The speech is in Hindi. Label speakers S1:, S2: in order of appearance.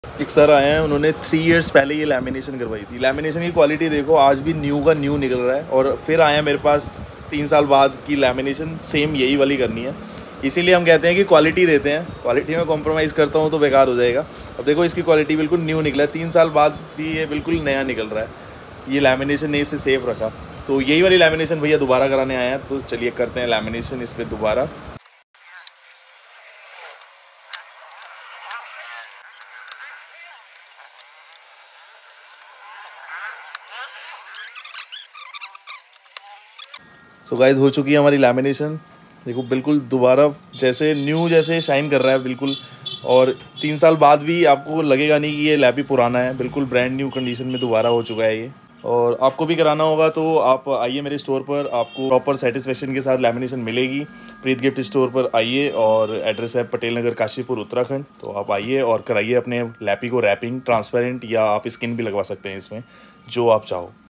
S1: एक सर आए हैं, उन्होंने 3 इयर्स पहले ये लैमिनेशन करवाई थी। लैमिनेशन की क्वालिटी देखो, आज भी न्यू का न्यू निकल रहा है। और फिर आए हैं मेरे पास 3 साल बाद की लैमिनेशन सेम यही वाली करनी है। इसीलिए हम कहते हैं कि क्वालिटी देते हैं। क्वालिटी में कॉम्प्रोमाइज़ करता हूँ तो बेकार हो जाएगा। अब देखो इसकी क्वालिटी बिल्कुल न्यू निकला है, 3 साल बाद भी ये बिल्कुल नया निकल रहा है। ये लैमिनेशन ने इसे सेफ रखा, तो यही वाली लैमिनेशन भैया दोबारा कराने आए हैं। तो चलिए करते हैं लैमिनेशन इस पर दोबारा। सो गाइस, हो चुकी है हमारी लैमिनेशन। देखो बिल्कुल दोबारा जैसे न्यू जैसे शाइन कर रहा है बिल्कुल। और 3 साल बाद भी आपको लगेगा नहीं कि ये लैब ही पुराना है, बिल्कुल ब्रांड न्यू कंडीशन में दोबारा हो चुका है ये। और आपको भी कराना होगा तो आप आइए मेरे स्टोर पर, आपको प्रॉपर सेटिस्फेक्शन के साथ लैमिनेशन मिलेगी। प्रीत गिफ्ट स्टोर पर आइए, और एड्रेस है पटेल नगर, काशीपुर, उत्तराखंड। तो आप आइए और कराइए अपने लैपी को रैपिंग, ट्रांसपेरेंट, या आप स्किन भी लगवा सकते हैं इसमें, जो आप चाहो।